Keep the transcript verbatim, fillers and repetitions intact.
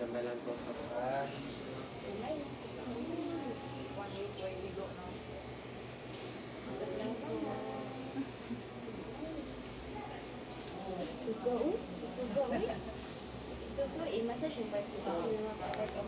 Ramai lang po sa taas. One week where we go now. Suka, oh. Suka, oh. Suka, eh, masa jumpa kita.